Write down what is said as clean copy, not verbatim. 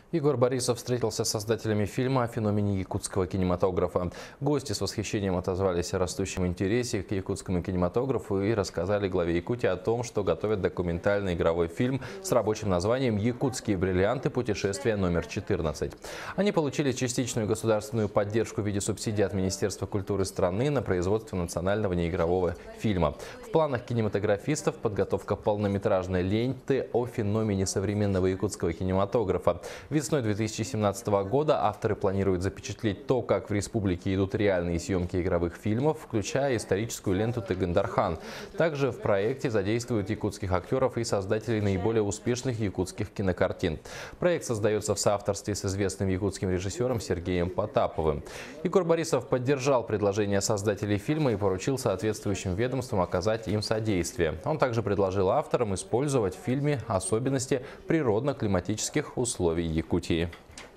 Егор Борисов встретился с создателями фильма о феномене якутского кинематографа. Гости с восхищением отозвались о растущем интересе к якутскому кинематографу и рассказали главе Якутии о том, что готовят документальный игровой фильм с рабочим названием «Якутские бриллианты. Путешествие номер 14». Они получили частичную государственную поддержку в виде субсидий от Министерства культуры страны на производство национального неигрового фильма. В планах кинематографистов подготовка полнометражной ленты о феномене современного якутского кинематографа. Весной 2017 года авторы планируют запечатлеть то, как в республике идут реальные съемки игровых фильмов, включая историческую ленту «Тыгындархан». Также в проекте задействуют якутских актеров и создателей наиболее успешных якутских кинокартин. Проект создается в соавторстве с известным якутским режиссером Сергеем Потаповым. Егор Борисов поддержал предложение создателей фильма и поручил соответствующим ведомствам оказать им содействие. Он также предложил авторам использовать в фильме особенности природно-климатических условий Якутии.